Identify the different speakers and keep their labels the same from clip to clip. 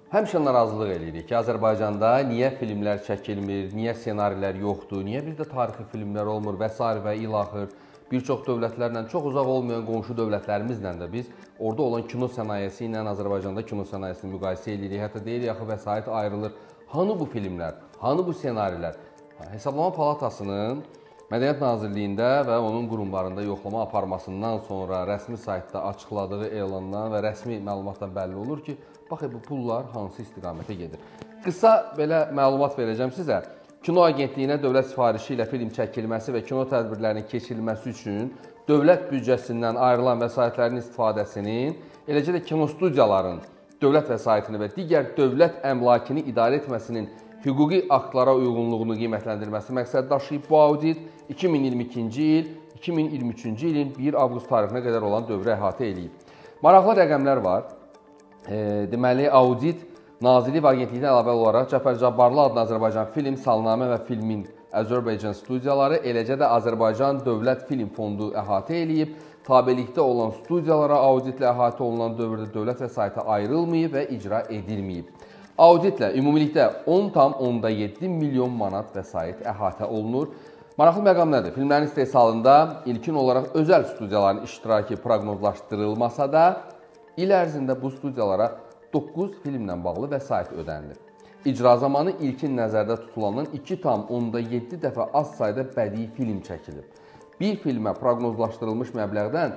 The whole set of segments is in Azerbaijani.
Speaker 1: Həmişə narazılıq eləyirik ki, Azərbaycanda niyə filmlər çəkilmir, niyə ssenarilər yoxdur, niyə bizdə tarixi filmlər olmur və s. və ilaxır. Bir çox dövlətlərlə, çox uzaq olmayan qonşu dövlətlərimizlə də biz orada olan kino sənayesi ilə Azərbaycanda kino sənayesini müqayisə edirik. Hətta deyirik, axı vəsait ayrılır. Hanı bu filmlər, hanı bu ssenarilər? Hesablama Palatasının Mədəniyyət Nazirliyində və onun qurumlarında yoxlama aparmasından sonra rəsmi saytda açıqladığı elandan və rəsmi məlumatdan bəlli olur ki, baxın, bu pullar hansı istiqamətə gedir. Qısa belə məlumat verəcəm sizə. Kino agentliyinə dövlət sifarişi ilə film çəkilməsi və kino tədbirlərinin keçirilməsi üçün dövlət büdcəsindən ayrılan vəsaitlərin istifadəsinin, eləcə də kino studiyaların dövlət vəsaitini və digər dövlət əmlakını idarə etməsinin hüquqi aktlara uyğunluğunu qiymətləndirməsi məqsəd daşıyıb bu audit 2022-ci il, 2023-cü ilin 1 avqust tarixinə qədər olan dövrü əhatə edib. Maraqlı rəqəmlər var. Deməli, audit Nazirlik və Agentlikdən əlavə olaraq Cəfər Cabbarlı adlı Azərbaycan Film, Salnamə və Filmin Azərbaycan studiyaları, eləcə də Azərbaycan Dövlət Film Fondu əhatə edib. Tabelikdə olan studiyalara auditlə əhatə olunan dövrdə dövlət vəsaiti ayrılmayıb və icra edilməyib. Auditlə ümumilikdə 10,7 milyon manat vəsait əhatə olunur. Maraqlı məqam nədir? Filmlərin istehsalında ilkin olaraq özəl studiyaların iştirakı proqnozlaşdırılmasa da, il ərzində bu studiyalara 9 filmlə bağlı vəsait ödənilir. İcra zamanı ilkin nəzərdə tutulandan 2,7 dəfə az sayda bədii film çəkilib. Bir filmə proqnozlaşdırılmış məbləğdən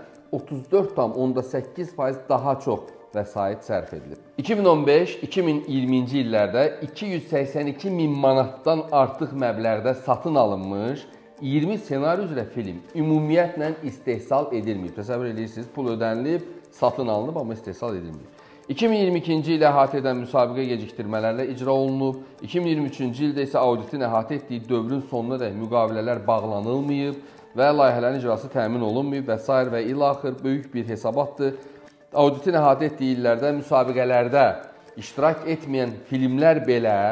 Speaker 1: 34,8% daha çox vəsait sərf edilib. 2015-2020-ci illərdə 282 min manatdan artıq məbləğdə satın alınmış 20 ssenari üzrə film ümumiyyətlə istehsal edilməyib. Təsəvvür edirsiniz, pul ödənilib, satın alınıb, amma istehsal edilməyib. 2022-ci ilə əhatə edən müsabiqə gecikdirmələrlə icra olunub, 2023-cü ildə isə auditin əhatə etdiyi dövrün sonuna dək müqavilələr bağlanılmayıb və layihələrin icrası təmin olunmayıb və s. və ilaxır böyük bir hesabatdır. Auditin əhatə etdiyi illərdə müsabiqələrdə iştirak etməyən filmlər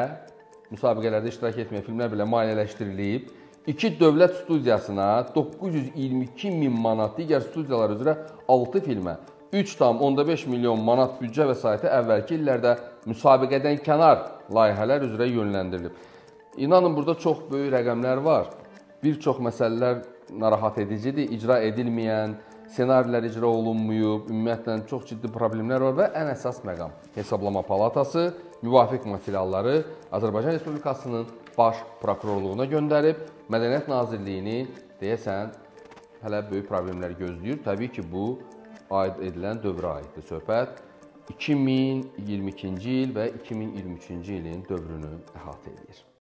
Speaker 1: belə maliyyələşdirilib, 2 dövlət studiyasına 922 min manat, digər studiyalar üzrə 6 filmə 3,5 milyon manat büdcə vəsaiti əvvəlki illərdə müsabiqədən kənar layihələr üzrə yönləndirilib. İnanın, burada çox böyük rəqəmlər var. Bir çox məsələlər narahat edicidir, icra edilməyən, ssenarilər icra olunmayıb, ümumiyyətlə çox ciddi problemlər var və ən əsas məqam Hesablama Palatası müvafiq materialları Azərbaycan Respublikasının Baş Prokurorluğuna göndərib, Mədəniyyət Nazirliyini deyəsən hələ böyük problemlər gözləyir. Təbii ki, bu aid edilən dövrə aiddir söhbət. 2022-ci il və 2023-cü ilin dövrünü əhatə edir.